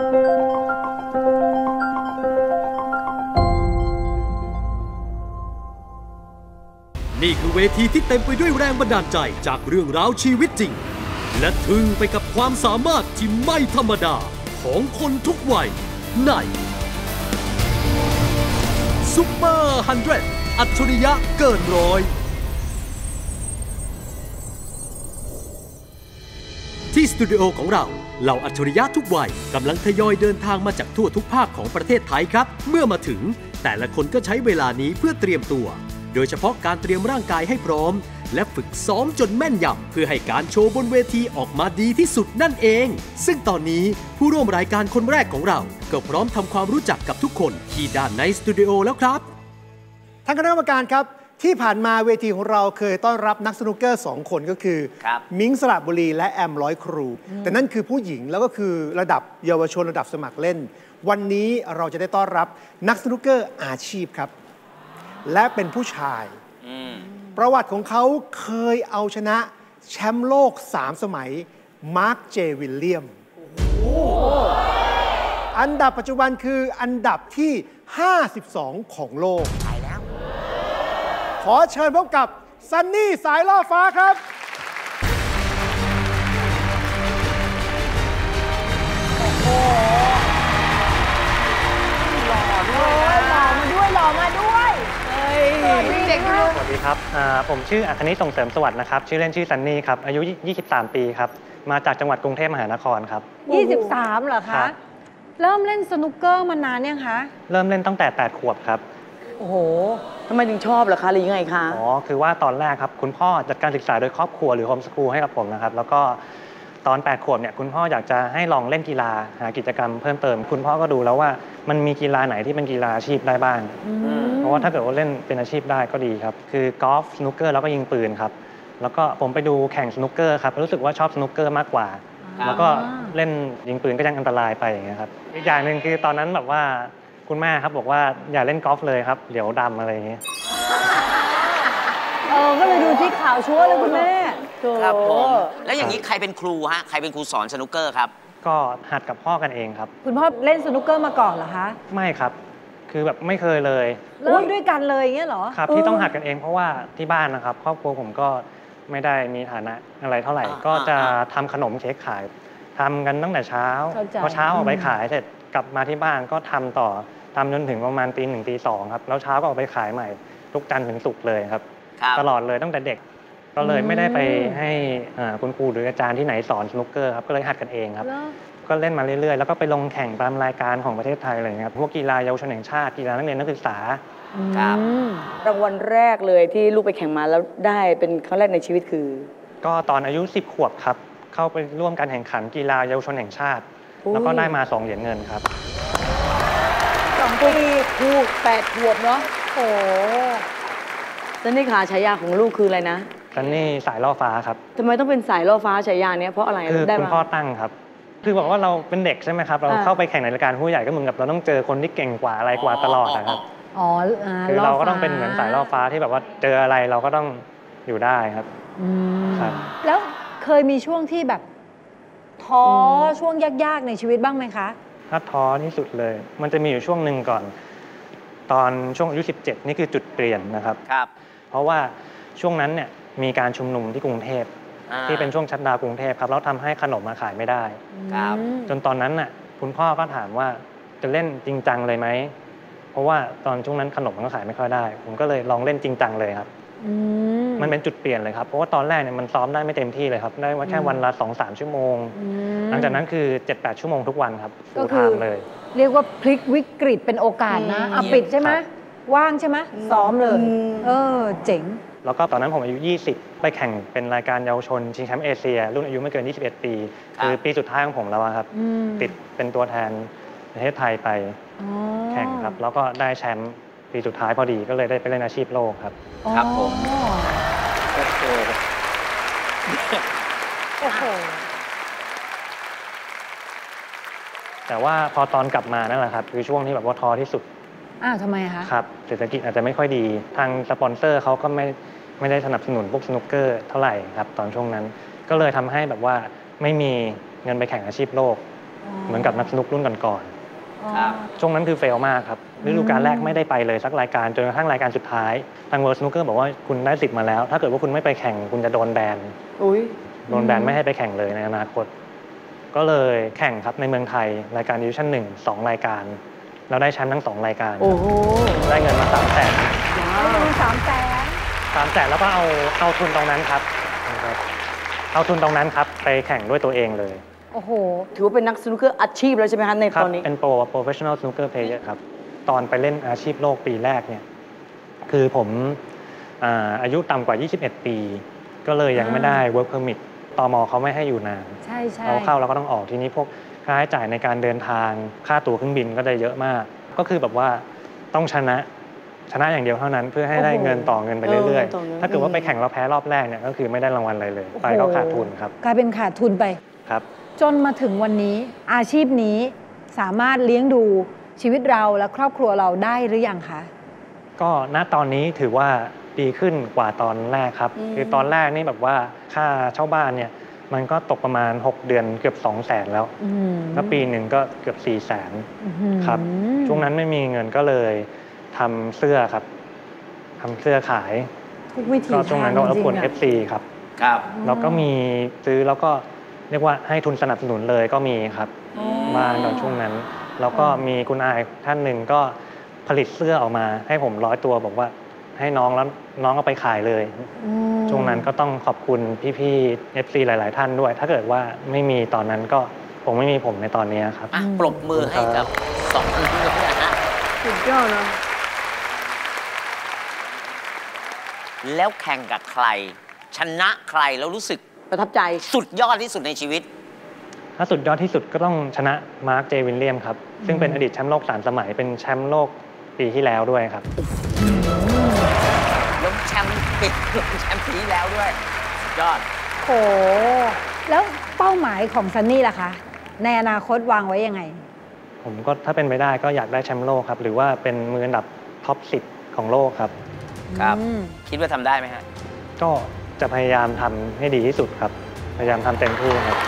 นี่คือเวทีที่เต็มไปด้วยแรงบันดาลใจจากเรื่องราวชีวิตจริงและทึ่งไปกับความสามารถที่ไม่ธรรมดาของคนทุกวัยในซุปเปอร์100 อัจฉริยะเกินร้อยที่สตูดิโอของเราเหล่าอัจฉริยะทุกวัยกำลังทยอยเดินทางมาจากทั่วทุกภาคของประเทศไทยครับเมื่อมาถึงแต่ละคนก็ใช้เวลานี้เพื่อเตรียมตัวโดยเฉพาะการเตรียมร่างกายให้พร้อมและฝึกซ้อมจนแม่นยำเพื่อให้การโชว์บนเวทีออกมาดีที่สุดนั่นเองซึ่งตอนนี้ผู้ร่วมรายการคนแรกของเราก็พร้อมทำความรู้จักกับทุกคนที่ด้านในสตูดิโอแล้วครับท่านคณะกรรมการครับที่ผ่านมาเวทีของเราเคยต้อนรับนักสนุกเกอร์2คนก็คือมิ้งสระบุรีและแอมร้อยครูแต่นั่นคือผู้หญิงแล้วก็คือระดับเยาวชนระดับสมัครเล่นวันนี้เราจะได้ต้อนรับนักสนุกเกอร์อาชีพครับและเป็นผู้ชายประวัติของเขาเคยเอาชนะแชมป์โลก3 สมัยมาร์คเจวิลเลียมอันดับปัจจุบันคืออันดับที่52ของโลกขอเชิญพบกับซันนี่สายล่อฟ้าครับหล่อมาด้วยเด็กลูกสวัสดีครับผมชื่ออัคนิส่งเสริมสวัสดิ์นะครับชื่อเล่นชื่อซันนี่ครับอายุ23 ปีครับมาจากจังหวัดกรุงเทพมหานครครับ 23เหรอคะเริ่มเล่นสนุกเกอร์มานานยังคะเริ่มเล่นตั้งแต่8 ขวบครับโอ้โหทำไมถึงชอบเหรอคะหรือยังไงคะคือว่าตอนแรกครับคุณพ่อจัดการศึกษาโดยครอบครัวหรือโฮมสคูลให้กับผมนะครับแล้วก็ตอน8 ขวบเนี่ยคุณพ่ออยากจะให้ลองเล่นกีฬาหากิจกรรมเพิ่มเติมคุณพ่อก็ดูแล้วว่ามันมีกีฬาไหนที่เป็นกีฬาอาชีพได้บ้างเพราะว่าถ้าเกิดว่าเล่นเป็นอาชีพได้ก็ดีครับคือกอล์ฟสนุกเกอร์แล้วก็ยิงปืนครับแล้วก็ผมไปดูแข่งสนุกเกอร์ครับรู้สึกว่าชอบสนุกเกอร์มากกว่าแล้วก็เล่นยิงปืนก็ยังอันตรายไปอย่างเงี้ยครับอีกอย่างหนึ่งคือตอนนั้นแบบว่าคุณแม่ครับบอกว่าอย่าเล่นกอล์ฟเลยครับเดี๋ยวดำอะไรอย่างเงี้ยก็เลยดูที่ข่าวชัวร์เลยคุณแม่ครับผมแล้วอย่างนี้ใครเป็นครูฮะใครเป็นครูสอนสนุกเกอร์ครับก็หัดกับพ่อกันเองครับคุณพ่อเล่นสนุกเกอร์มาก่อนเหรอคะไม่ครับคือแบบไม่เคยเลยเริ่มด้วยกันเลยอย่างเงี้ยเหรอครับที่ต้องหัดกันเองเพราะว่าที่บ้านนะครับครอบครัวผมก็ไม่ได้มีฐานะอะไรเท่าไหร่ก็จะทำขนมเค้กขายทำกันตั้งแต่เช้าพอเช้าออกไปขายเสร็จกลับมาที่บ้านก็ทำต่อทำจนถึงประมาณตี 1 ตี 2ครับแล้วเช้าก็ออกไปขายใหม่ทุกจันทร์ถึงศุกร์เลยครับตลอดเลยตั้งแต่เด็กก็เลยไม่ได้ไปให้คุณครูหรืออาจารย์ที่ไหนสอนสนุกเกอร์ครับก็เลยหัดกันเองครับก็เล่นมาเรื่อยๆแล้วก็ไปลงแข่งตามรายการของประเทศไทยอะไรครับพวกกีฬาเยาวชนแห่งชาติกีฬานักเรียนนักศึกษาครับรางวัลแรกเลยที่ลูกไปแข่งมาแล้วได้เป็นครั้งแรกในชีวิตคือก็ตอนอายุ10 ขวบครับเข้าไปร่วมการแข่งขันกีฬาเยาวชนแห่งชาติแล้วก็ได้มา2 เหรียญเงินครับ 2 ปีลูก8 ขวบเนาะโอ้ซันนี่ขาฉายาของลูกคืออะไรนะซันนี่สายล่อฟ้าครับทำไมต้องเป็นสายล่อฟ้าฉายาเนี้ยเพราะอะไรคือคุณพ่อตั้งครับคือบอกว่าเราเป็นเด็กใช่ไหมครับเราเข้าไปแข่งในรายการผู้ใหญ่ก็เหมือนกับเราต้องเจอคนที่เก่งกว่าอะไรกว่าตลอดนะครับคือเราก็ต้องเป็นเหมือนสายล่อฟ้าที่แบบว่าเจออะไรเราก็ต้องอยู่ได้ครับครับแล้วเคยมีช่วงที่แบบท้อช่วงยากๆในชีวิตบ้างไหมคะถ้าท้อที่สุดเลยมันจะมีอยู่ช่วงหนึ่งก่อนตอนช่วงอายุ17นี่คือจุดเปลี่ยนนะครับเพราะว่าช่วงนั้นเนี่ยมีการชุมนุมที่กรุงเทพที่เป็นช่วงชัตดาวน์กรุงเทพครับแล้วทำให้ขนมมาขายไม่ได้จนตอนนั้นน่ะคุณพ่อก็ถามว่าจะเล่นจริงจังเลยไหมเพราะว่าตอนช่วงนั้นขนมมันก็ขายไม่ค่อยได้ผมก็เลยลองเล่นจริงจังเลยครับมันเป็นจุดเปลี่ยนเลยครับเพราะว่าตอนแรกเนี่ยมันซ้อมได้ไม่เต็มที่เลยครับได้ว่าแค่วันละ 2-3 ชั่วโมงหลังจากนั้นคือ 7-8 ชั่วโมงทุกวันครับก็คือเรียกว่าพลิกวิกฤตเป็นโอกาสนะปิดใช่ไหมว่างใช่ไหมซ้อมเลยเจ๋งแล้วก็ตอนนั้นผมอายุ20ไปแข่งเป็นรายการเยาวชนชิงแชมป์เอเชียรุ่นอายุไม่เกิน21 ปีคือปีสุดท้ายของผมแล้วครับติดเป็นตัวแทนประเทศไทยไปแข่งครับแล้วก็ได้แชมป์ปีสุดท้ายพอดีก็เลยได้ไปเล่นอาชีพโลกครับครับผมแต่ว่าพอตอนกลับมานั่นแหละครับคือช่วงที่แบบว่าท้อที่สุดทำไมคะครับเศรษฐกิจอาจจะไม่ค่อยดีทางสปอนเซอร์เขาก็ไม่ได้สนับสนุนพวกสนุกเกอร์เท่าไหร่ครับตอนช่วงนั้นก็เลยทำให้แบบว่าไม่มีเงินไปแข่งอาชีพโลกเหมือนกับนักสนุกรุ่นก่อนๆช่วงนั้นคือเฟลมากครับฤดูกาลแรกไม่ได้ไปเลยสักรายการจนกระทั่งรายการสุดท้ายทาง World Snooker บอกว่าคุณได้สิทธิ์มาแล้วถ้าเกิดว่าคุณไม่ไปแข่งคุณจะโดนแบนโดนแบนไม่ให้ไปแข่งเลยในอนาคตก็เลยแข่งครับในเมืองไทยรายการ Division 1 2 รายการเราได้แชมป์ทั้ง2 รายการได้เงินมา300,000 300,000แล้วก็เอาทุนตรงนั้นครับเอาทุนตรงนั้นครับไปแข่งด้วยตัวเองเลยโอ้โหถือว่าเป็นนักสนุกเกอร์อาชีพแล้วใช่ไหมคะในตอนนี้เป็นโปรเฟชชั่นอลสนุกเกอร์เพลเยอร์ครับตอนไปเล่นอาชีพโลกปีแรกเนี่ยคือผมอายุต่ำกว่า21 ปีก็เลยยังไม่ได้ work permit ตม.เขาไม่ให้อยู่นานใช่เราเข้าเราก็ต้องออกทีนี้พวกค่าใช้จ่ายในการเดินทางค่าตั๋วเครื่องบินก็ได้เยอะมากก็คือแบบว่าต้องชนะอย่างเดียวเท่านั้นเพื่อให้ได้เงินต่อเงินไปเรื่อยๆถ้าเกิดว่าไปแข่งเราแพ้รอบแรกเนี่ยก็คือไม่ได้รางวัลอะไรเลยไปก็ขาดทุนครับกลายเป็นขาดทุนไปครับจนมาถึงวันนี้อาชีพนี้สามารถเลี้ยงดูชีวิตเราและครอบครัวเราได้หรือยังคะก็ณตอนนี้ถือว่าดีขึ้นกว่าตอนแรกครับคือตอนแรกนี่แบบว่าค่าเช่าบ้านเนี่ยมันก็ตกประมาณ6 เดือนเกือบ200,000แล้วแล้วปีหนึ่งก็เกือบ400,000ครับช่วงนั้นไม่มีเงินก็เลยทำเสื้อครับทำเสื้อขายทุกวิธีก็ช่วงนั้นก็รบกวน FC ครับแล้วก็มีซื้อแล้วก็เรียกว่าให้ทุนสนับสนุนเลยก็มีครับบ้างตอนช่วงนั้นแล้วก็มีคุณอายท่านหนึ่งก็ผลิตเสื้อออกมาให้ผม100 ตัวบอกว่าให้น้องแล้วน้องเอาไปขายเลยช่วงนั้นก็ต้องขอบคุณพี่ๆ FC หลายๆท่านด้วยถ้าเกิดว่าไม่มีตอนนั้นก็คงไม่มีผมในตอนนี้ครับปรบมือให้กับ2 คนนี้ด้วยนะสุดยอดนะแล้วแข่งกับใครชนะใครแล้วรู้สึกประทับใจสุดยอดที่สุดในชีวิตถ้าสุดยอดที่สุดก็ต้องชนะมาร์คเจวิลเลียมครับซึ่งเป็นอดีตแชมป์โลก3 สมัยเป็นแชมป์โลกปีที่แล้วด้วยครับแล้วแชมป์ปีที่แล้วด้วยสุดยอดโหแล้วเป้าหมายของซันนี่ล่ะคะในอนาคตวางไว้ยังไงผมก็ถ้าเป็นไปได้ก็อยากได้แชมป์โลกครับหรือว่าเป็นมืออันดับท็อป10ของโลกครับคิดว่าทำได้ไหมฮะก็จะพยายามทำให้ดีที่สุดครับพยายามทำเต็มที่ครับ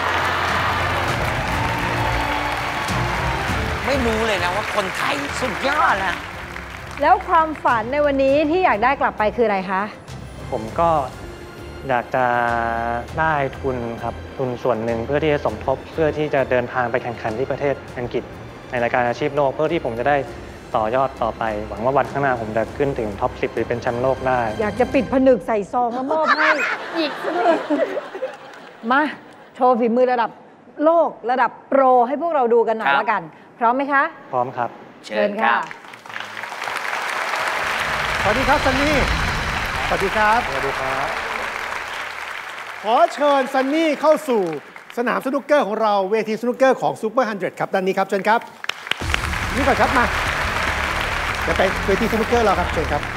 ไม่รู้เลยนะว่าคนไทยสุดยอดนะแล้วความฝันในวันนี้ที่อยากได้กลับไปคืออะไรคะผมก็อยากจะได้ทุนครับทุนส่วนหนึ่งเพื่อที่จะสมทบเพื่อที่จะเดินทางไปแข่งขันที่ประเทศอังกฤษในรายการอาชีพโลกเพื่อที่ผมจะได้ต่อยอดต่อไปหวังว่าวันข้างหน้าผมจะขึ้นถึงท็อป10หรือเป็นแชมป์โลกได้อยากจะปิดผนึกใส่ซองแล้วมอบให้อีกสักนิดมาโชว์ฝีมือระดับโลกระดับโปรให้พวกเราดูกันหน่อยละกันพร้อมไหมคะพร้อมครับเชิญค่ะสวัสดีครับซันนี่สวัสดีครับสวัสดีครับขอเชิญซันนี่เข้าสู่สนามสนุกเกอร์ของเราเวทีสนุกเกอร์ของซูเปอร์100ครับด้านนี้ครับเชิญครับนี่ก่อนครับมาจะไปเวทีสนุกเกอร์เราครับเชิญครับ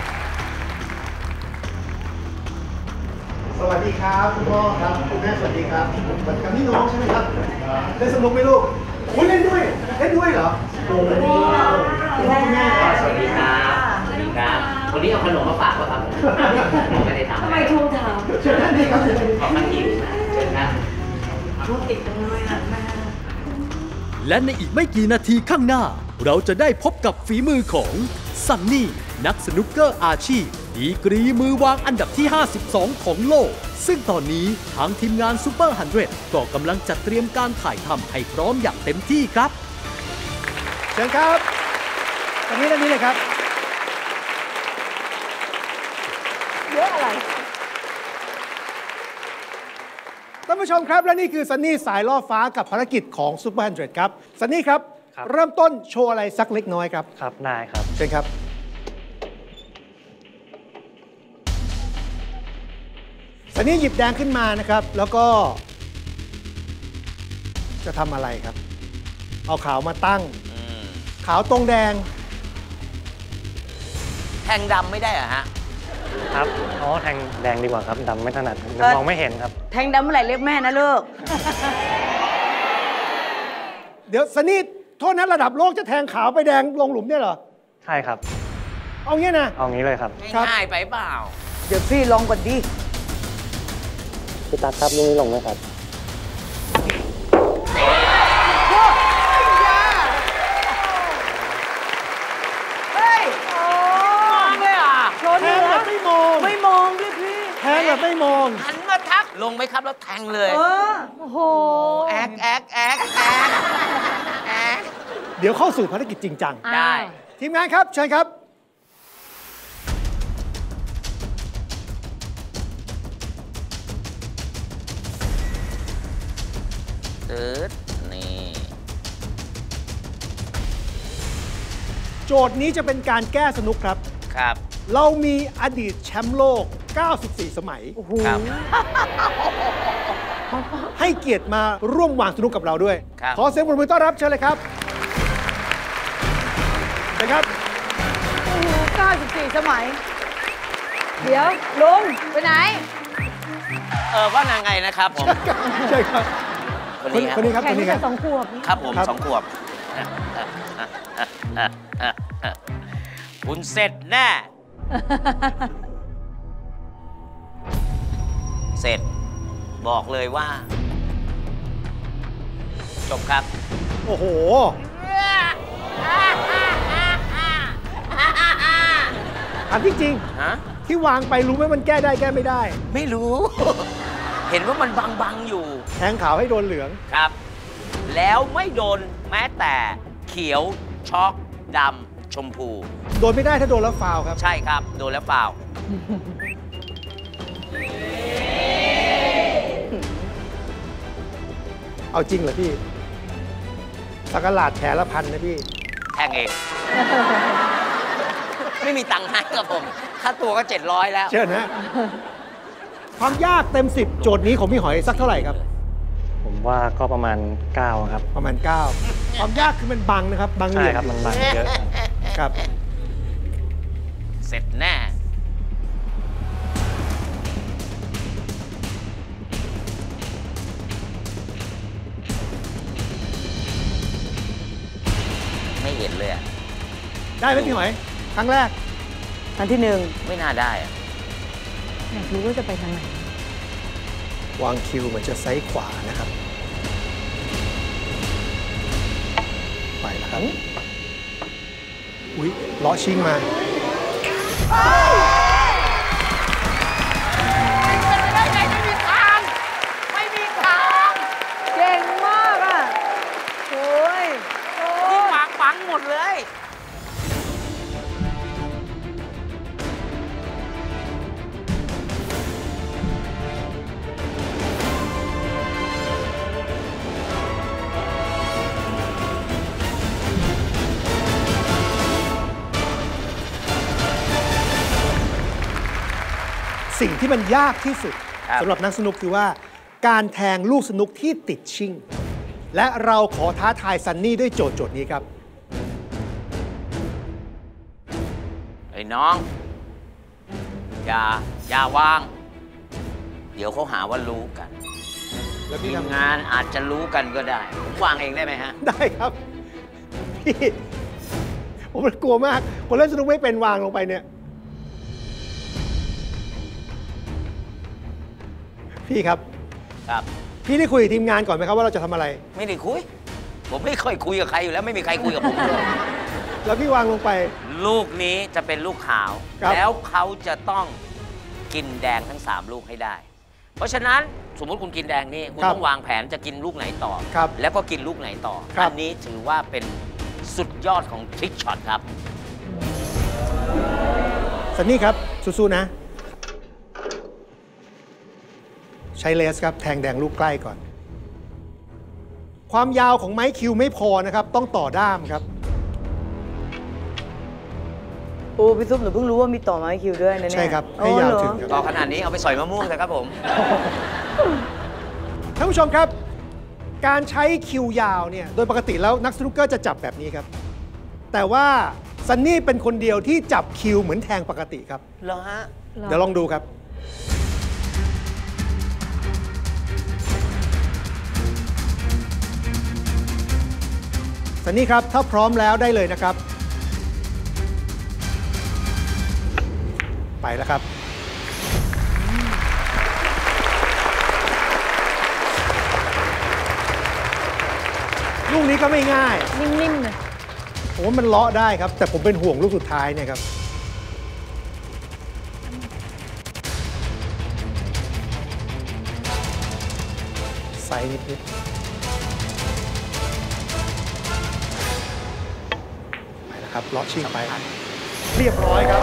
สวัสดีครับคุณพ่อครับคุณแม่สวัสดีครับสวัสดีครับนี่น้องใช่ไหมครับเล่นสนุกไหมลูกเล่นด้วยเหรอโอ้โหคุณพ่อคุณแม่สวัสดีครับสวัสดีครับวันนี้เอาขนมมาฝากป่ะครับไม่ได้ทำทำไมโทรถามเชิญท่านนี้ครับขอขั้นหิวเชิญครับรถติดจังเลยอ่ะแม่และในอีกไม่กี่นาทีข้างหน้าเราจะได้พบกับฝีมือของซันนี่นักสนุกเกอร์อาชีพดีกรีมือวางอันดับที่52ของโลกซึ่งตอนนี้ทางทีมงานซูเปอร์100ก็กำลังจัดเตรียมการถ่ายทำให้พร้อมอย่างเต็มที่ครับเชิญครับตอนนี้เลยครับเยอะอะไรท่านผู้ชมครับและนี่คือซันนี่สายล่อฟ้ากับภารกิจของซูเปอร์100ครับซันนี่ครับเริ่มต้นโชว์อะไรสักเล็กน้อยครับครับได้ครับเชิญครับซันนี่หยิบแดงขึ้นมานะครับแล้วก็จะทำอะไรครับเอาขาวมาตั้งขาวตรงแดงแทงดำไม่ได้เหรอฮะครับแทงแดงดีกว่าครับดำไม่ถนัดมองไม่เห็นครับแทงดำเมื่อไหร่เรียกแม่นะลูกเดี๋ยวซันนี่โทษนะระดับโลกจะแทงขาวไปแดงลงหลุมเนี่ยเหรอใช่ครับเอางี้นะเอางี้เลยครับง่ายไปเปล่าเดี๋ยวพี่ลองก่อนดิพี่ตั๊กครับลูกนี้ลงไหมครับงไหมครับแล้วแทงเลยโอ้โหแอกเดี๋ยวเข้าสู่ภารกิจจริงจังได้ทีมงานครับเชิญครับนี่โจทย์นี้จะเป็นการแก้สนุกครับครับเรามีอดีตแชมป์โลก 94 สมัยครับให้เกียรติมาร่วมวางสนุกกับเราด้วยครับขอเสียงปรบมือต้อนรับเชิญเลยครับเชิญครับโอ้โห94 สมัย เดี๋ยวลุงไปไหนว่านางไงนะครับผมใช่ครับคนนี้คนนี้ครับแข่คงนนี้ตั้งครัแต่บ 2 ขวบครับผมครับ 2 ขวบ คุณเสร็จแน่ เสร็จ บอกเลยว่า จบครับโอ้โหถามจริงฮะๆที่วางไปรู้ไหมมันแก้ได้แก้ไม่ได้ไม่รู้ เห็นว่ามันบัง ๆ อยู่แทงขาวให้โดนเหลืองครับ แล้วไม่โดนแม้แต่เขียวช็อกดำชมพูโดนไม่ได้ถ้าโดนแล้วฟาวล์ครับใช่ครับ โดนแล้วเปล่าเอาจริงเหรอพี่สักหลาดแผลละพันนะพี่แทงเอง ไม่มีตังค์ให้ครับผม ค่าตัวก็ 700 แล้วเชิญนะ ความยากเต็ม 10 โจทย์นี้ของพี่หอยสักเท่าไหร่ครับผมว่าก็ประมาณ 9 ครับประมาณ 9 ความยากคือมันบังนะครับ บังเหใช่ลี่ยมครับมันบังเยอะครับเสร็จแน่ ไม่เห็นเลยอะได้ไหมพี่หอย ครั้งแรกอันที่ไม่น่าได้อะ 1 อยากรู้ว่าจะไปทางไหนวางคิวเหมือนจะไซส์ขวานะครับ ไปแล้วครับ อุ๊ยเลาะชิงมาเก่งมากอ่ะ โอ้ยนี่วางบังหมดเลยสิ่งที่มันยากที่สุดครับสำหรับนักสนุกคือว่า การแทงลูกสนุกที่ติดชิง และเราขอท้าทายซันนี่ด้วยโจทย์นี้ครับไอ้น้อง อย่าวาง เดี๋ยวเขาหาว่ารู้กันแล้วทีพี่มทำงานอาจจะรู้กันก็ได้ ผมวางเองได้ไหมฮะได้ครับ พี่ ผมมันกลัวมาก คนเล่นสนุกไม่เป็นวางลงไปเนี่ย พี่ครับครับพี่ได้คุยกับทีมงานก่อนไหมครับว่าเราจะทำอะไรไม่ได้คุย ผมไม่ค่อยคุยกับใครอยู่แล้วไม่มีใครคุยกับผมเลยแล้วพี่วางลงไปลูกนี้จะเป็นลูกขาวครับแล้วเขาจะต้องกินแดงทั้ง 3 ลูกให้ได้ เพราะฉะนั้นสมมุติคุณกินแดงนี่คุณต้องวางแผนจะกินลูกไหนต่อครับแล้วก็กินลูกไหนต่อครับอันี้ถือว่าเป็นสุดยอดของทริกช็อตครับซันนี่ครับ สู้ๆนะ ใช้เลสครับ แทงแดงลูกใกล้ก่อน ความยาวของไม้คิวไม่พอนะครับ ต้องต่อด้ามครับโอ้พี่ซุปหนูเพิ่งรู้ว่ามีต่อไม้คิวด้วยนะเนี่ยใช่ครับ ให้ยาวถึงคต่อรับขนาดนี้เอาไปสอยมะม่วงเลยครับผมท่านผู้ชมครับ การใช้คิวยาวเนี่ย โดยปกติแล้วนักสนุกเกอร์จะจับแบบนี้ครับ แต่ว่าซันนี่เป็นคนเดียวที่จับคิวเหมือนแทงปกติครับเหรอฮะเดี๋ยวลองดูครับ ซันนี่ครับ ถ้าพร้อมแล้วได้เลยนะครับ ไปแล้วครับ ลูกนี้ก็ไม่ง่ายนิ่มๆเลยผมว่ามันเลาะได้ครับ แต่ผมเป็นห่วงลูกสุดท้ายเนี่ยครับซส์นิดๆไปแล้วครับเลาะชิ่งไปเรียบร้อยครับ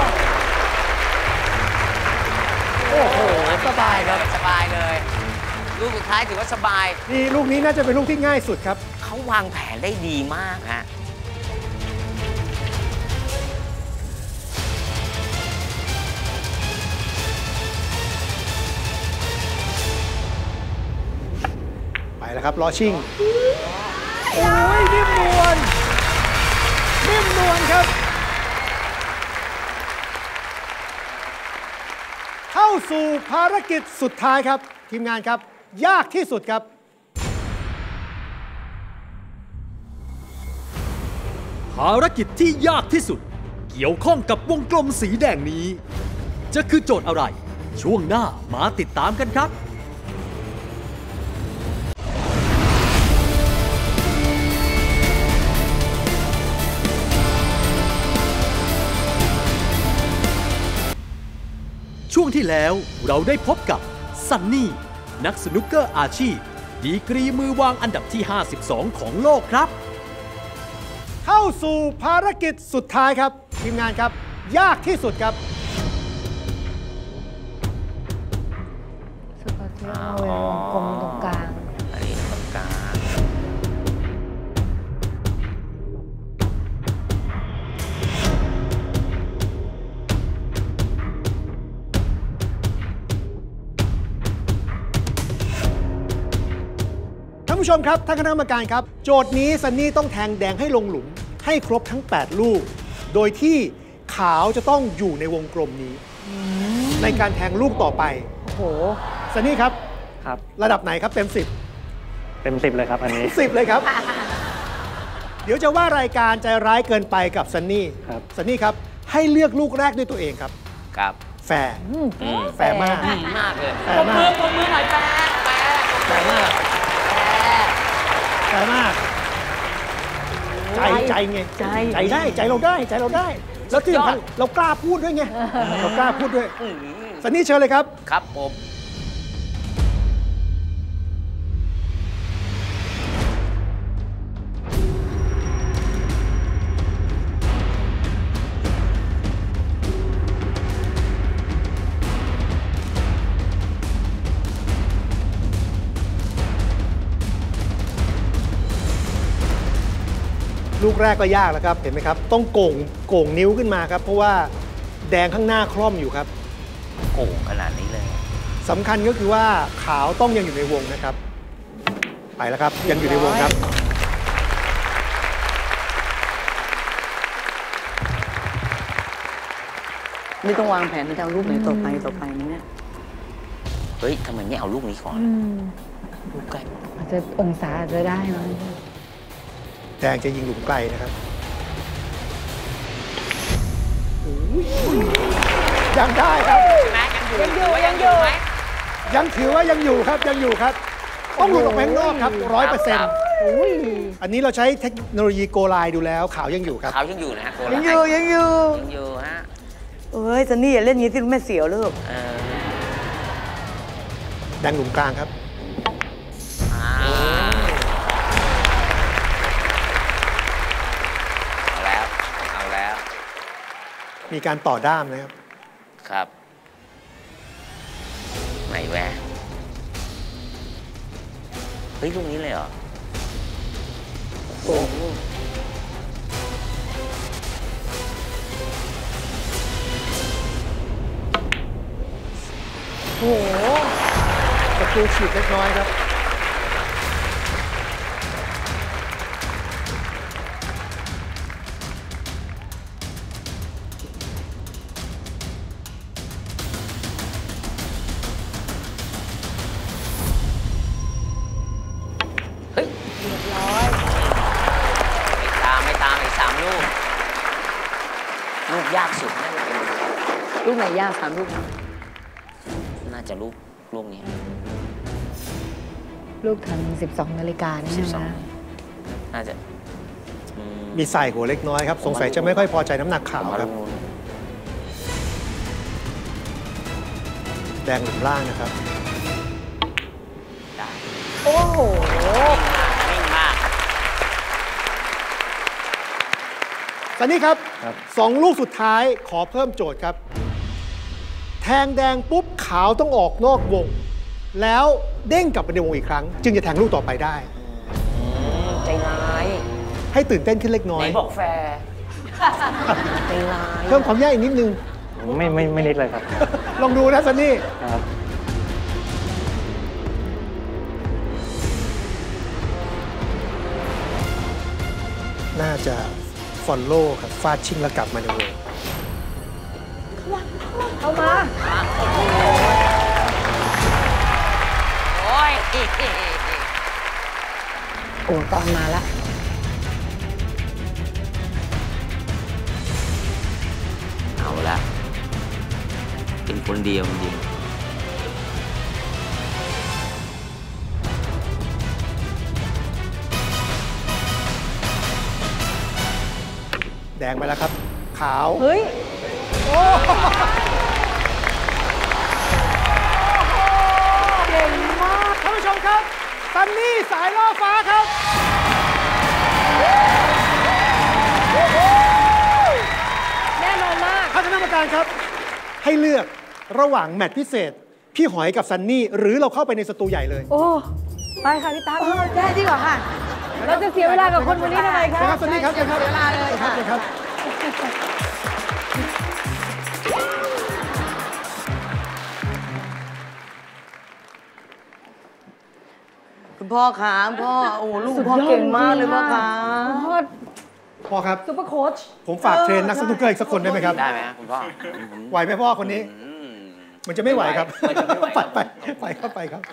โอ้โหสบายครับสบายเลย ลูกสุดท้ายถือว่าสบายนี่ลูกนี้น่าจะเป็นลูกที่ง่ายสุดครับเขาวางแผนได้ดีมากฮะไปแล้วครับล้อชิ่งโอ้ยนิ่มนวลนิ่มนวลครับ เข้าสู่ภารกิจสุดท้ายครับ ทีมงานครับ ยากที่สุดครับภารกิจที่ยากที่สุด เกี่ยวข้องกับวงกลมสีแดงนี้ จะคือโจทย์อะไร ช่วงหน้ามาติดตามกันครับ ช่วงที่แล้วเราได้พบกับซันนี่นักสนุกเกอร์อาชีพดีกรีมือวางอันดับที่ 52 ของโลกครับเข้าสู่ภารกิจสุดท้ายครับ ทีมงานครับ ยากที่สุดครับสกอตที่เอาเป็นวงกลมตรงกลางอันนี้ตรงกลางท่านผู้ชมครับท่านคณะกรรมการครับ โจทย์นี้ซันนี่ต้องแทงแดงให้ลงหลุมให้ครบทั้ง 8 ลูก โดยที่ขาวจะต้องอยู่ในวงกลมนี้ ในการแทงลูกต่อไปโอ้โหซันนี่ครับครับระดับไหนครับเต็มเต็ม 10 เลยครับอันนี้ 10 10 เลยครับ เดี๋ยวจะว่ารายการใจร้ายเกินไปกับซันนี่ครับซันนี่ครับ ให้เลือกลูกแรกด้วยตัวเองครับครับแฟร์แฟร์มากดีมากเลยแฟร์มากปรบมือหน่อยแป๊ะแป๊ะแฟร์มากแฟร์มาก ใจไง ใจได้ใจเราได้ใจเราได้ แล้วที่สำคัญเรากล้าพูดด้วยไงเรากล้าพูดด้วยซันนี่เชิญเลยครับครับผมลูกแรกก็ยากแล้วครับเห็นไหมครับต้องโก่งนิ้วขึ้นมาครับเพราะว่าแดงข้างหน้าคล่อมอยู่ครับโก่งขนาดนี้เลยสำคัญก็คือว่าขาวต้องยังอยู่ในวงนะครับ ไปแล้วครับยังอยู่ในวงครับไม่ต้องวางแผนในทางรูปไหนต่อไปนะเนี่ยเฮ้ยทำไมไม่เอาลูกนี้ก่อนลูกใกล้อาจจะองศาอาจจะได้มั้งแดงจะยิงหลุมไกลนะครับยังได้ครับยังอยู่ยังอยู่ไหมยังถือว่ายังอยู่ครับยังอยู่ครับต้องหลุดออกไปข้างนอกครับ100% อุ้ยอันนี้เราใช้เทคโนโลยีโกไลน์ดูแล้วขาวยังอยู่ครับเขายังอยู่นะฮะโกลายังอยู่ยังอยู่ฮะเอ้ยซันนี่อย่าเล่นอย่างนี้สิแม่เสียวลูกแดงหลุมกลางครับเอาแล้วมีการต่อด้ามนะครับครับไหนแวะเฮ้ยลูกนี้เลยเหรอโอ้โหประตูฉีดเล็กน้อยครับเฮ้ยเรียบร้อยไม่ตามอีก3 ลูก ลูกยากสุดน่าจะเป็นลูกไหนยาก3 ลูกน่าจะลูกนี้ลูกทัน12 นาฬิกานี่ใช่ไหม 12น่าจะมีใส่หัวเล็กน้อยครับ สงสัยจะไม่ค่อยพอใจน้ำหนักขาวผมครับลูกนู้นแดงหลุมล่างนะครับได้โอ้โหนิ่งมากซันนี่ครับ2 ลูกสุดท้ายขอเพิ่มโจทย์ครับ แทงแดงปุ๊บขาวต้องออกนอกวง แล้วเด้งกลับไปในวงอีกครั้ง จึงจะแทงลูกต่อไปได้ใจร้ายให้ตื่นเต้นขึ้นเล็กน้อยไหนบอกแฟร์ใจร้ายเพิ่มความยากอีกนิดนึงไม่นิดเลยครับลองดูนะซันนี่ครับน่าจะฟอลโล่ครับฟาดชิงแล้วกลับมาในวงเข้ามาโอ้ยโอ้ตอนมาแล้วเอาละเป็นคนเดียวจริงแดงไปแล้วครับขาวเฮ้ยโอ้เก่งมากท่านผู้ชมครับซันนี่สายล่อฟ้าครับแน่นอนมากท่านคณะกรรมการครับให้เลือกระหว่างแมตช์พิเศษพี่หอยกับซันนี่หรือเราเข้าไปในสตูใหญ่เลยโอ้ไปค่ะพี่ตั๊กได้ดีกว่าค่ะเราจะเสียเวลากับคนคนนี้ทำไมคะครับซันนี่ครับเสียเวลาเลยค่ะคุณพ่อขาพ่อโอ้ลูกพ่อเก่งมากเลยพ่อขาพ่อครับซุปเปอร์โค้ชผมฝากเทรนนักสนุกเกอร์อีกสักคนได้ไหมครับได้ไหมคุณพ่อไหวไหมพ่อคนนี้มันจะไม่ไหวครับไปเข้าไปครับ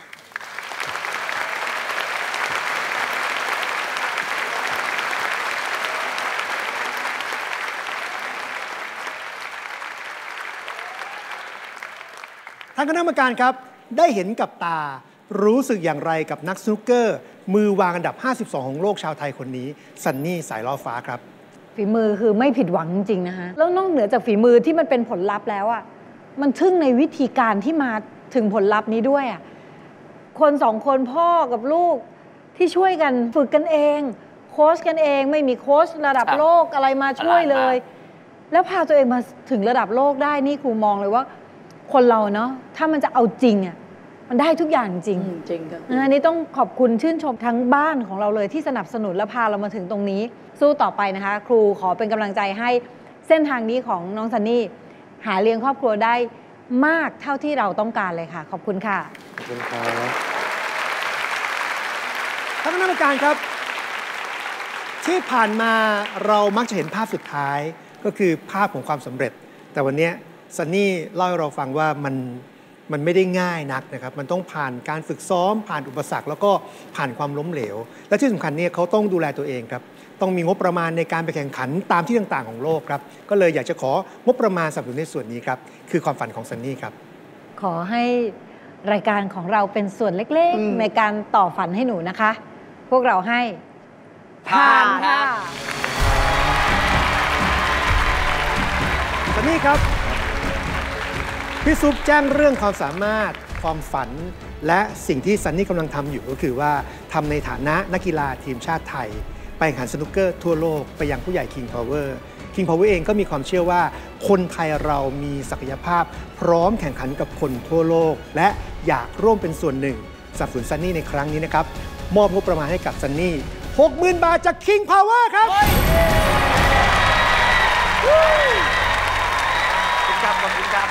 ทางคณะกรรมการครับได้เห็นกับตารู้สึกอย่างไรกับนักสนุกเกอร์มือวางอันดับ52ของโลกชาวไทยคนนี้ซันนี่สายล่อฟ้าครับฝีมือคือไม่ผิดหวังจริงๆนะคะแล้วนอกเหนือจากฝีมือที่มันเป็นผลลัพธ์แล้วอ่ะมันทึ่งในวิธีการที่มาถึงผลลัพธ์นี้ด้วยอ่ะคน2 คนพ่อกับลูกที่ช่วยกันฝึกกันเองโค้ชกันเองไม่มีโค้ชระดับโลกอะไรมาช่วยเลยแล้วพาตัวเองมาถึงระดับโลกได้นี่ครูมองเลยว่าคนเราเนาะถ้ามันจะเอาจริงอ่ะมันได้ทุกอย่างจริงจริงครับอันนี้ต้องขอบคุณชื่นชมทั้งบ้านของเราเลยที่สนับสนุนและพาเรามาถึงตรงนี้สู้ต่อไปนะคะครูขอเป็นกำลังใจให้เส้นทางนี้ของน้องซันนี่หาเลี้ยงครอบครัวได้มากเท่าที่เราต้องการเลยค่ะขอบคุณค่ะขอบคุณครับท่านคณะกรรมการครับที่ผ่านมาเรามักจะเห็นภาพสุดท้ายก็คือภาพของความสำเร็จแต่วันนี้ซันนี่เล่าให้เราฟังว่ามันไม่ได้ง่ายนักนะครับมันต้องผ่านการฝึกซ้อมผ่านอุปสรรคแล้วก็ผ่านความล้มเหลวและที่สำคัญเนี่ยเขาต้องดูแลตัวเองครับต้องมีงบประมาณในการไปแข่งขันตามที่ต่างๆของโลกครับก็เลยอยากจะของบประมาณสนับสนุนในส่วนนี้ครับคือความฝันของซันนี่ครับขอให้รายการของเราเป็นส่วนเล็กๆในการต่อฝันให้หนูนะคะพวกเราให้ผ่านค่ะซันนี่ครับพี่ซุปแจ้งเรื่องความสามารถความฝันและสิ่งที่ซันนี่กำลังทำอยู่ก็คือว่าทำในฐานะนักกีฬาทีมชาติไทยไปแข่งขันสนุกเกอร์ทั่วโลกไปยังผู้ใหญ่ King Power King Power เองก็มีความเชื่อว่าคนไทยเรามีศักยภาพพร้อมแข่งขันกับคนทั่วโลกและอยากร่วมเป็นส่วนหนึ่งสนับสนุนซันนี่ในครั้งนี้นะครับมอบงบประมาณให้กับซันนี่ 60,000 บาทจาก King Power ครับขอบคุณครับ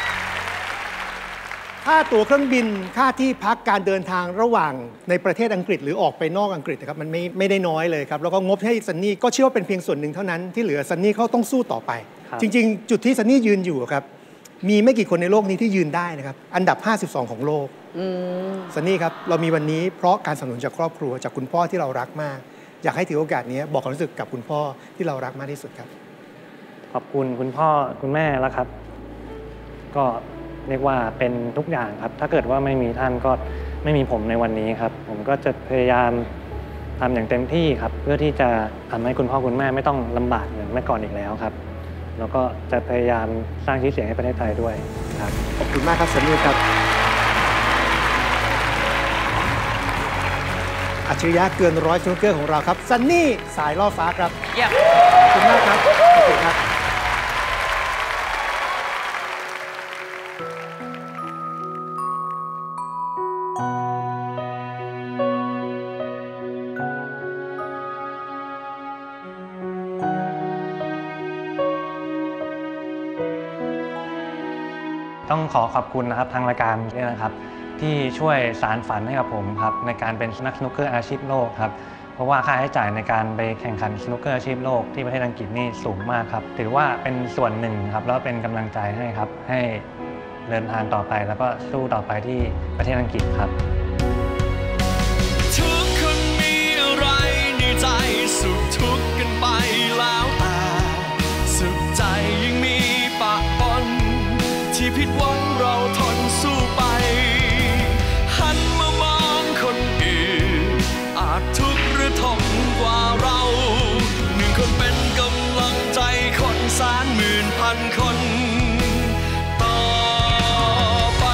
ค่าตั๋วเครื่องบินค่าที่พักการเดินทางระหว่างในประเทศอังกฤษหรือออกไปนอกอังกฤษนะครับมันไม่ได้น้อยเลยครับแล้วก็งบให้ซันนี่ก็เชื่อว่าเป็นเพียงส่วนหนึ่งเท่านั้นที่เหลือซันนี่เขาต้องสู้ต่อไปจริงๆจุดที่ซันนี่ยืนอยู่ครับมีไม่กี่คนในโลกนี้ที่ยืนได้นะครับอันดับ52ของโลกซันนี่ครับเรามีวันนี้เพราะการสนับสนุนจากครอบครัวจากคุณพ่อที่เรารักมากอยากให้ถือโอกาสนี้บอกความรู้สึกกับคุณพ่อที่เรารักมากที่สุดครับขอบคุณคุณพ่อคุณแม่แล้วครับก็เรียกว่าเป็นทุกอย่างครับถ้าเกิดว่าไม่มีท่านก็ไม่มีผมในวันนี้ครับผมก็จะพยายามทำอย่างเต็มที่ครับเพื่อที่จะทำให้คุณพ่อคุณแม่ไม่ต้องลำบากเหมือนเมื่อก่อนอีกแล้วครับแล้วก็จะพยายามสร้างชื่อเสียงให้ประเทศไทยด้วยครับขอบคุณมากครับซันนี่ครับอัจฉริยะเกินร้อยสนุกเกอร์ของเราครับซันนี่สายล่อฟ้าครับเยี่ยมขอบคุณมากครับขอบคุณครับต้องขอขอบคุณนะครับทางรายการด้วยนะครับที่ช่วยสารฝันให้กับผมครับในการเป็นนักสนุกเกอร์อาชีพโลกครับเพราะว่าค่าใช้จ่ายในการไปแข่งขันสนุกเกอร์อาชีพโลกที่ประเทศอังกฤษนี่สูงมากครับถือว่าเป็นส่วนหนึ่งครับแล้วเป็นกำลังใจให้ครับให้เดินทางต่อไปแล้วก็สู้ต่อไปที่ประเทศอังกฤษครับทุกคนมีอะไรในใจสุขทุกข์กันไปแล้วแต่สุขใจยังมีปะปนที่ผิดหวังเราทนสู้ไปหันมามองคนอื่นอาจทุกข์หรือทนกว่าเราหนึ่งคนเป็นกำลังใจคนแสนหมื่นพันคนต่อไป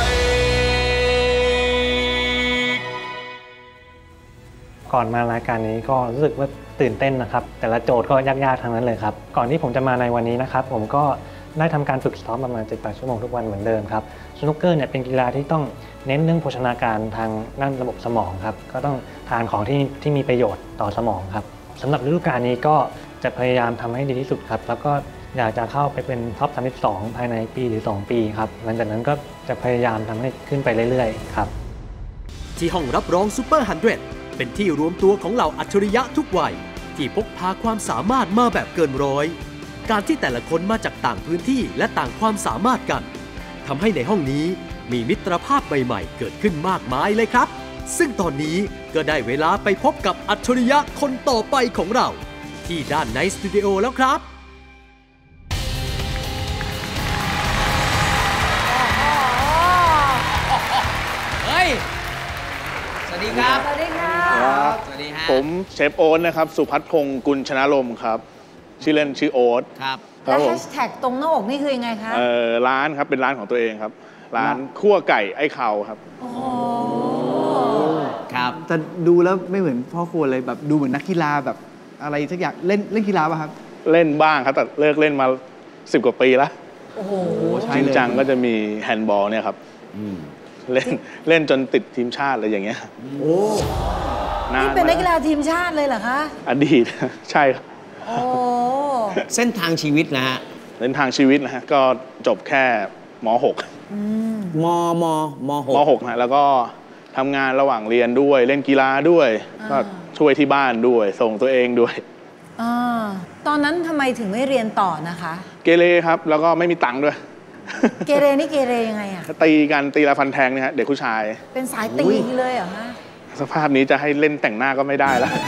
ก่อนมารายการนี้ก็รู้สึกว่าตื่นเต้นนะครับแต่ละโจทย์ก็ยากๆทั้งนั้นเลยครับก่อนที่ผมจะมาในวันนี้นะครับผมก็ได้ทำการฝึกซ้อมประมาณ 7-8 ชั่วโมงทุกวันเหมือนเดิมครับสนุกเกอร์เนี่ยเป็นกีฬาที่ต้องเน้นเรื่องโภชนาการทางด้านระบบสมองครับก็ต้องทานของที่มีประโยชน์ต่อสมองครับสำหรับฤดูกาลนี้ก็จะพยายามทำให้ดีที่สุดครับแล้วก็อยากจะเข้าไปเป็นท็อป 32 ภายในปีหรือ 2 ปีครับหลังจากนั้นก็จะพยายามทำให้ขึ้นไปเรื่อยๆครับที่ห้องรับรองซูเปอร์100เป็นที่รวมตัวของเหล่าอัจฉริยะทุกวัยที่พกพาความสามารถมาแบบเกินร้อยการที่แต่ละคนมาจากต่างพื้นที่และต่างความสามารถกันทำให้ในห้องนี้มีมิตรภาพใหม่ๆเกิดขึ้นมากมายเลยครับซึ่งตอนนี้ก็ได้เวลาไปพบกับอัจฉริยะคนต่อไปของเราที่ด้านในสตูดิโอแล้วครับเฮ้ยสวัสดีครับสวัสดีค่ะสวัสดีฮะผมเชฟโอ๊ตนะครับสุพัฒน์พงศ์กุลชนะลมครับชื่อเล่นชื่อโอ๊ตครับแล้วแฮชแท็กตรงหน้าอกนี่คือยังไงคะร้านครับเป็นร้านของตัวเองครับร้านคั่วไก่ไอ้เข่าครับโอ้โหครับแต่ดูแล้วไม่เหมือนพ่อครัวเลยแบบดูเหมือนนักกีฬาแบบอะไรสักอย่างเล่นกีฬาป่ะครับเล่นบ้างครับแต่เลิกเล่นมา10 กว่าปีแล้วโอ้โหใช่จริงเลยจังก็จะมีแฮนด์บอลเนี่ยครับเล่นจนติดทีมชาติอะไรอย่างเงี้ยโอ้นี่เป็นนักกีฬาทีมชาติเลยเหรอคะอดีต ใช่ครับโอ้เส้นทางชีวิตนะฮะเส้นทางชีวิตนะฮะก็จบแค่ม .6 มม .6 ฮะแล้วก็ทำงานระหว่างเรียนด้วยเล่นกีฬาด้วยก็ช่วยที่บ้านด้วยส่งตัวเองด้วยตอนนั้นทำไมถึงไม่เรียนต่อนะคะเกเรครับแล้วก็ไม่มีตังค์ด้วยเกเรนี่เกเรยังไงอะตีกันตีละฟันแทงเนี่ยฮะเด็กผู้ชายเป็นสายตีเลยเหรอคะสภาพนี้จะให้เล่นแต่งหน้าก็ไม่ได้แล้ว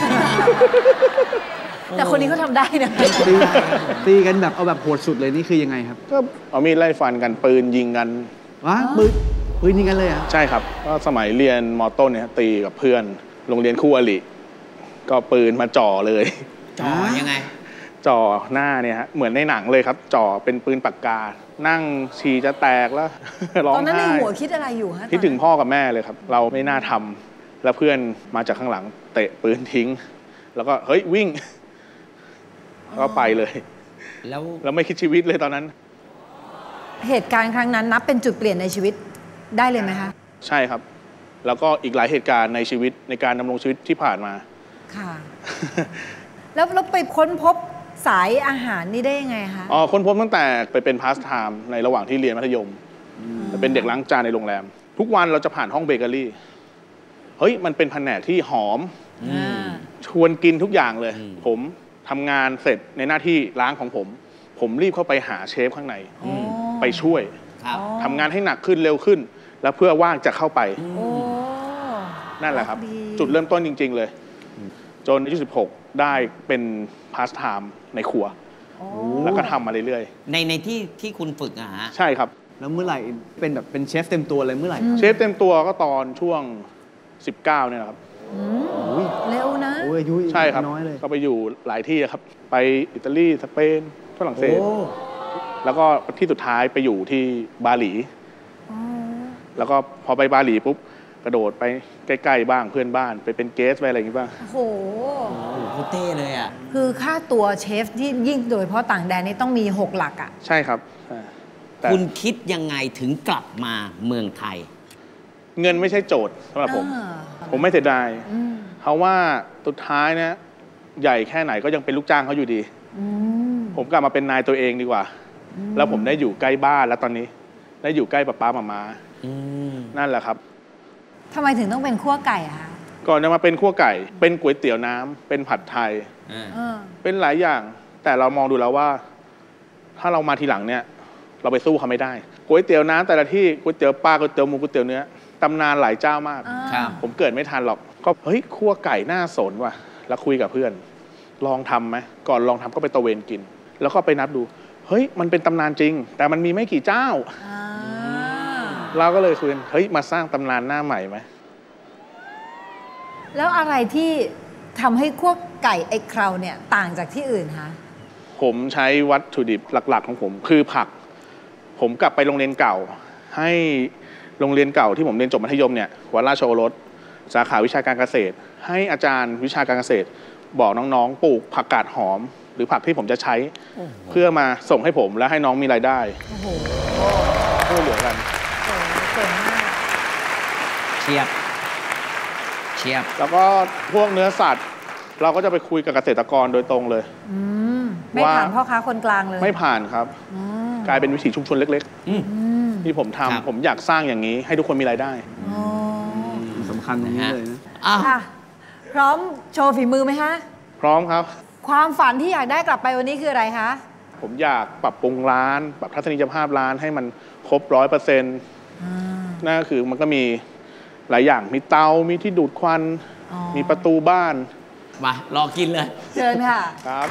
แต่คนนี้เขาทำได้นะตีกันแบบเอาแบบโหดสุดเลยนี่คือยังไงครับก็เอามีดไล่ฟันกันปืนยิงกันว้าปืนยิงกันเลยอ่ะใช่ครับก็สมัยเรียนมต้นเนี่ยตีกับเพื่อนโรงเรียนคู่อริก็ปืนมาจ่อเลยจ่อยังไงจ่อหน้าเนี่ยฮะเหมือนในหนังเลยครับจ่อเป็นปืนปากกานั่งฉี่จะแตกแล้ว ร้องตอนนั้นในไห้หัวคิดอะไรอยู่ฮะคิดถึงพ่อกับแม่เลยครับ เราไม่น่าทำแล้วเพื่อนมาจากข้างหลังเตะปืนทิ้ง แล้วก็เฮ้ยวิ่งก็ไปเลยแล้วไม่คิดชีวิตเลยตอนนั้นเหตุการณ์ครั้งนั้นนับเป็นจุดเปลี่ยนในชีวิตได้เลยไหมคะใช่ครับ แล้วก็อีกหลายเหตุการณ์ในชีวิตในการดำรงชีวิตที่ผ่านมาค่ะ แล้วไปค้นพบสายอาหารนี่ได้ยังไงคะค้นพบตั้งแต่ไปเป็นพาสไทม์ในระหว่างที่เรียนมัธยมเป็นเด็กล้างจานในโรงแรม ทุกวันเราจะผ่านห้องเบเกอรี่เฮ้ยมันเป็นแผนกที่หอมชวนกินทุกอย่างเลยผมทำงานเสร็จในหน้าที่ล้างของผมรีบเข้าไปหาเชฟข้างในไปช่วยทำงานให้หนักขึ้นเร็วขึ้น แล้วเพื่อว่างจะเข้าไปนั่นแหละครับจุดเริ่มต้นจริงๆเลยจนอายุ16ได้เป็นพาสไทม์ในครัวแล้วก็ทำมาเรื่อยๆในที่คุณฝึกอะฮะใช่ครับแล้วเมื่อไหร่เป็นแบบเป็นเชฟเต็มตัวเลยเมื่อไหร่เชฟเต็มตัวก็ตอนช่วง19เนี่ยครับเร็วนะใช่ครับก็ไปอยู่หลายที่ครับไปอิตาลีสเปนฝรั่งเศสแล้วก็ที่สุดท้ายไปอยู่ที่บาหลีแล้วก็พอไปบาหลีปุ๊บกระโดดไปใกล้ๆบ้างเพื่อนบ้านไปเป็นเกสไปอะไรอย่างงี้บ้างโอ้โหเขาเต้เลยอ่ะคือค่าตัวเชฟที่ยิ่งโดยเฉพาะต่างแดนนี่ต้องมี6 หลักอ่ะใช่ครับคุณคิดยังไงถึงกลับมาเมืองไทยเงินไม่ใช่โจทย์สำหรับผมไม่เสียดายเพราะว่าสุดท้ายเนี่ยใหญ่แค่ไหนก็ยังเป็นลูกจ้างเขาอยู่ดีผมกลับมาเป็นนายตัวเองดีกว่าแล้วผมได้อยู่ใกล้บ้านแล้วตอนนี้ได้อยู่ใกล้ป้าหม่านั่นแหละครับทำไมถึงต้องเป็นคั่วไก่อะคะก่อนจะมาเป็นคั่วไก่เป็นก๋วยเตี๋ยวน้ำเป็นผัดไทยเป็นหลายอย่างแต่เรามองดูแล้วว่าถ้าเรามาทีหลังเนี่ยเราไปสู้เขาไม่ได้ก๋วยเตี๋ยวน้ำแต่ละที่ก๋วยเตี๋ยวปลาก๋วยเตี๋ยวหมูก๋วยเตี๋ยวเนื้อตำนานหลายเจ้ามากผมเกิดไม่ทันหรอกก็เฮ้ยคั่วไก่น่าสนว่ะแล้วคุยกับเพื่อนลองทำไหมก่อนลองทำก็ไปตะเวนกินแล้วก็ไปนับดูเฮ้ยมันเป็นตำนานจริงแต่มันมีไม่กี่เจ้าเราก็เลยคุยกันเฮ้ยมาสร้างตำนานหน้าใหม่ไหมแล้วอะไรที่ทำให้คั่วไก่ไอ้เคราเนี่ยต่างจากที่อื่นคะผมใช้วัตถุดิบหลักๆของผมคือผักผมกลับไปโรงเรียนเก่าให้โรงเรียนเก่าที่ผมเรียนจบมัธยมเนี่ยวัดราชโอรสสาขาวิชาการเกษตรให้อาจารย์วิชาการเกษตรบอกน้องๆปลูกผักกาดหอมหรือผักที่ผมจะใช้เพื่อมาส่งให้ผมและให้น้องมีรายได้ช่วยเหลือกันเชียบแล้วก็พวกเนื้อสัตว์เราก็จะไปคุยกับเกษตรกรโดยตรงเลยไม่ผ่านพ่อค้าคนกลางเลยไม่ผ่านครับกลายเป็นวิถีชุมชนเล็กๆที่ผมทำผมอยากสร้างอย่างนี้ให้ทุกคนมีรายได้สำคัญอย่างนี้เลยนะพร้อมโชว์ฝีมือไหมคะพร้อมครับความฝันที่อยากได้กลับไปวันนี้คืออะไรคะผมอยากปรับปรุงร้านปรับทัศนียภาพร้านให้มันครบ 100%นั่นก็คือมันก็มีหลายอย่างมีเตามีที่ดูดควันมีประตูบ้านมารอกินเลยเชิญค่ะครับ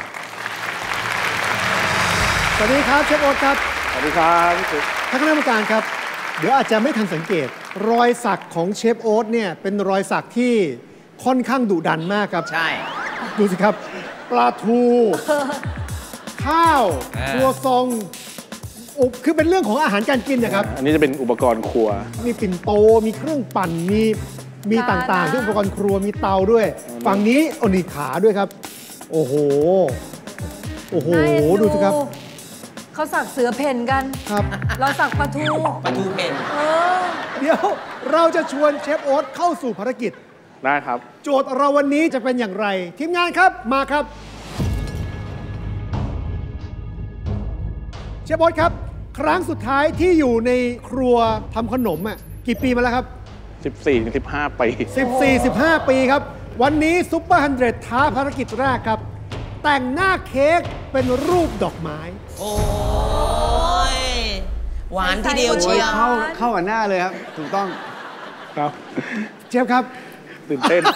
สวัสดีครับเชฟโอ๊ตครับสวัสดีครับท่านคณะกรรมการครับเดี๋ยวอาจจะไม่ทันสังเกตรอยสักของเชฟโอ๊ตเนี่ยเป็นรอยสักที่ค่อนข้างดุดันมากครับใช่ดูสิครับปลาทูข้าวครัวซองคือเป็นเรื่องของอาหารการกินนะครับอันนี้จะเป็นอุปกรณ์ครัวมีปิ่นโตมีเครื่องปั่นมีต่างๆที่อุปกรณ์ครัวมีเตาด้วยฝั่งนี้นี่ขาด้วยครับโอ้โหดูสิครับเขาสักเสือเพ่นกันครับเราสักปลาทูเพ่นเดี๋ยวเราจะชวนเชฟโอ๊ตเข้าสู่ภารกิจได้ครับโจทย์เราวันนี้จะเป็นอย่างไรทีมงานครับมาครับเชฟโอ๊ตครับครั้งสุดท้ายที่อยู่ในครัวทำขนมกี่ปีมาแล้วครับ 14-15 ปี 14-15 ปีครับวันนี้ซุปเปอร์100ท้าภารกิจแรกครับแต่งหน้าเค้กเป็นรูปดอกไม้โอ้ยหวานทีเดียวเชียวเข้ากับหน้าเลยครับถูกต้องครับเชฟครับตื่นเต้น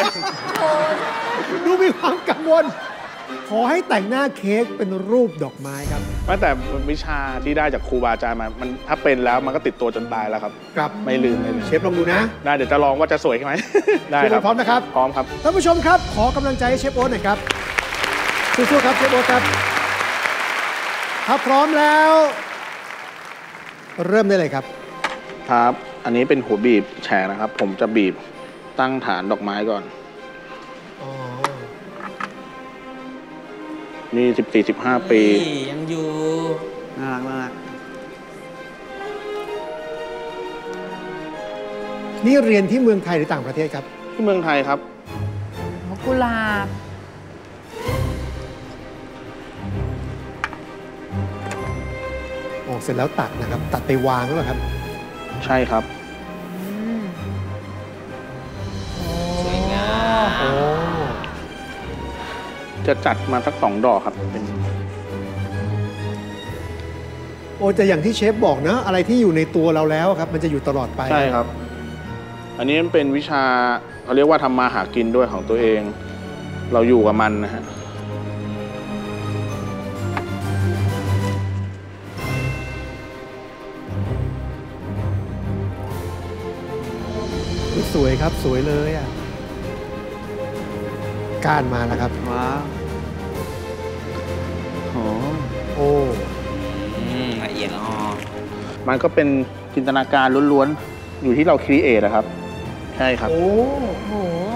ดูมีความกังวลขอให้แต่งหน้าเค้กเป็นรูปดอกไม้ครับแต่วิชาที่ได้จากครูบาอาจารย์มันถ้าเป็นแล้วมันก็ติดตัวจนตายแล้วครับครับไม่ลืมเชฟลองดูนะได้เดี๋ยวจะลองว่าจะสวยไหมได้ครับพร้อมนะครับพร้อมครับท่านผู้ชมครับขอกำลังใจให้เชฟโอ๊ตหน่อยครับสู้ๆครับเชฟโอ๊ตครับถ้าพร้อมแล้วเริ่มได้เลยครับครับอันนี้เป็นหัวบีบแฉกนะครับผมจะบีบตั้งฐานดอกไม้ก่อนนี่14-15 ปียังอยู่น่ารักมากนี่เรียนที่เมืองไทยหรือต่างประเทศครับที่เมืองไทยครับกุหลาบเสร็จแล้วตัดนะครับตัดไปวางหรือเปล่าครับใช่ครับสวยงามจะจัดมาสัก2 ดอกครับเป็นจะอย่างที่เชฟบอกนะอะไรที่อยู่ในตัวเราแล้วครับมันจะอยู่ตลอดไปใช่ครับอันนี้มันเป็นวิชาเขาเรียกว่าทำมาหากินด้วยของตัวเองเราอยู่กับมันนะฮะสวยครับสวยเลยก้านมาแล้วครับว้าวละเอียดอ่อนมันก็เป็นจินตนาการล้วนๆอยู่ที่เราครีเอทนะครับใช่ครับโอ้โห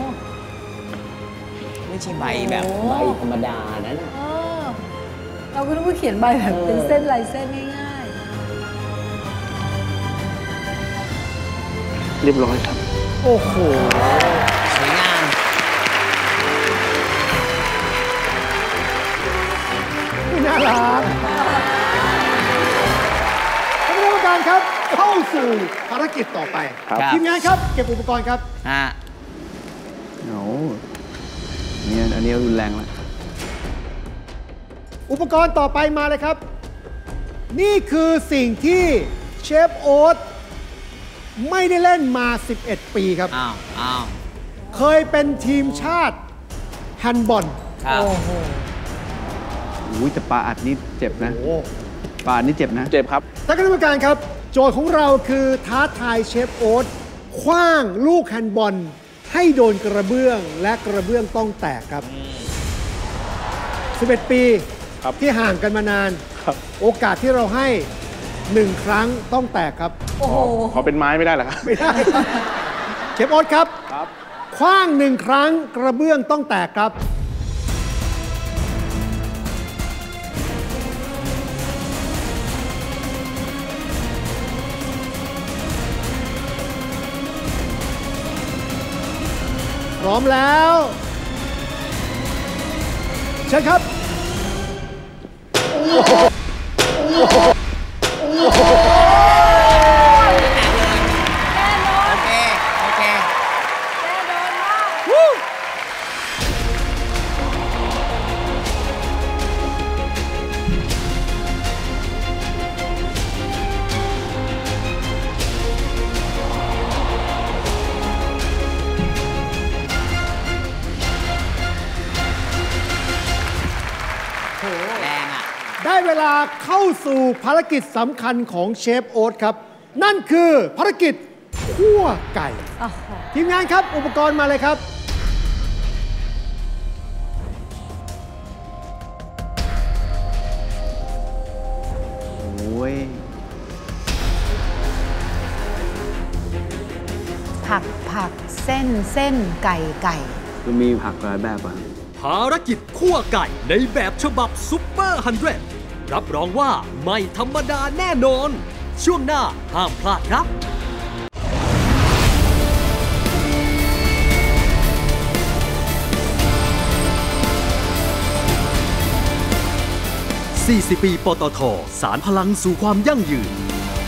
ไม่ใช่ใบแบบใบธรรมดานะเราก็ต้องเขียนใบแบบเป็นเส้นลายเส้นง่ายเรียบร้อยครับโอ้โหสวยงามน่ารักท่านคณะกรรมการครับเข้าสู่ภารกิจต่อไปครับทีมงานครับเก็บอุปกรณ์ครับโอ้เนี่ยอันนี้รุนแรงแล้วอุปกรณ์ต่อไปมาเลยครับ นี่คือสิ่งที่เชฟโอ๊ตไม่ได้เล่นมา 11 ปีครับอ้าวเคยเป็นทีมชาติแฮนด์บอลครับๆ โอ้โหอุ้ยแต่ปลาอัดนี่เจ็บนะโอ้ปลาอัดนี่เจ็บนะเจ็บครับท่านคณะกรรมการครับ โจทย์ของเราคือท้าทายเชฟโอ๊ตขว้างลูกแฮนด์บอลให้โดนกระเบื้องและกระเบื้องต้องแตกครับ 11 ปีครับที่ห่างกันมานานครับโอกาสที่เราให้ 1 ครั้งต้องแตกครับโอ้โหขอเป็นไม้ไม่ได้เหรอครับไม่ได้ครับเชฟโอ๊ตครับครับขว้าง 1 ครั้งกระเบื้องต้องแตกครับ พร้อมแล้วเชิญครับโอเค แรงอ่ะได้เวลาเข้าสู่ภารกิจสำคัญของเชฟโอ๊ตครับ นั่นคือภารกิจคั่วไก่โอ้โหทีมงานครับอุปกรณ์มาเลยครับโอ้ยผักเส้นไก่คือมีผักหลายแบบอ่ะภารกิจคั่วไก่ในแบบฉบับซุปเปอร์100รับรองว่าไม่ธรรมดาแน่นอน ช่วงหน้าห้ามพลาดครับ 40 ปีปตท.สารพลังสู่ความยั่งยืน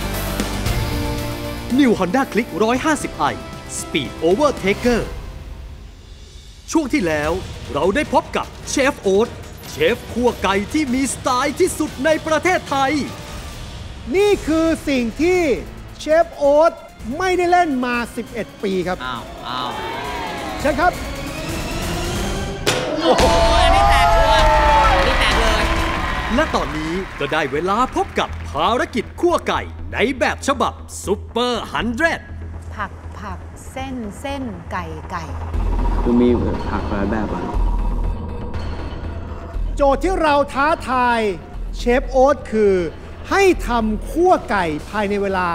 New Honda Click 150i Speed Overtaker ช่วงที่แล้วเราได้พบกับเชฟโอ๊ตเชฟคั่วไก่ที่มีสไตล์ที่สุดในประเทศไทยนี่คือสิ่งที่เชฟโอ๊ตไม่ได้เล่นมา 11 ปีครับอ้าวเชิญครับโอ้โห อันนี้แตกชัวร์อันนี้แตกเลยและตอนนี้ก็ได้เวลาพบกับภารกิจคั่วไก่ในแบบฉบับซุปเปอร์100 ผักเส้นไก่คือมีผักหลายแบบอ่ะโจทย์ที่เราท้าทายเชฟโอ๊ตคือให้ทำคั่วไก่ภายในเวลา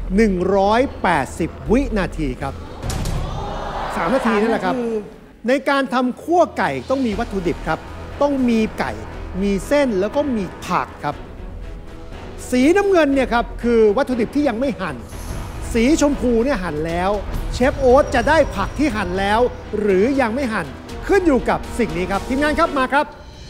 180 วินาทีครับ 3 นาทีนั่นแหละครับ ในการทำคั่วไก่ต้องมีวัตถุดิบครับ ต้องมีไก่มีเส้นแล้วก็มีผักครับ สีน้ำเงินเนี่ยครับคือวัตถุดิบที่ยังไม่หั่น สีชมพูเนี่ยหั่นแล้วเชฟโอ๊ตจะได้ผักที่หั่นแล้ว หรือยังไม่หั่นขึ้นอยู่กับสิ่งนี้ครับทีมงานครับมาครับ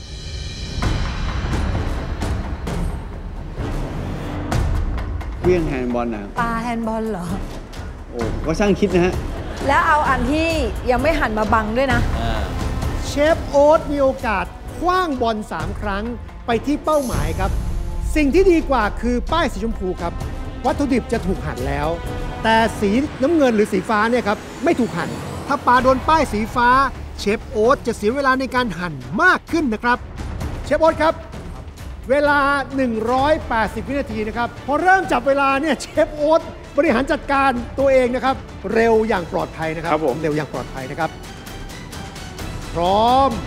เครื่องแฮนด์บอลนะปลาแฮนด์บอลเหรอโอ้ก็ช่างคิดนะฮะแล้วเอาอันที่ยังไม่หันมาบังด้วยนะเชฟโอ๊ตมีโอกาสขว้างบอล3 ครั้งไปที่เป้าหมายครับ สิ่งที่ดีกว่าคือป้ายสีชมพูครับ วัตถุดิบจะถูกหั่นแล้ว แต่สีน้ำเงินหรือสีฟ้าเนี่ยครับไม่ถูกหั่น ถ้าปลาโดนป้ายสีฟ้าเชฟโอ๊ตจะเสียเวลาในการหั่นมากขึ้นนะครับเชฟโอ๊ตครับ เวลา 180 วินาทีนะครับพอเริ่มจับเวลาเนี่ยเชฟโอ๊ตบริหารจัดการตัวเองนะครับ เร็วอย่างปลอดภัยนะครับครับผมเร็วอย่างปลอดภัยนะครับ พร้อม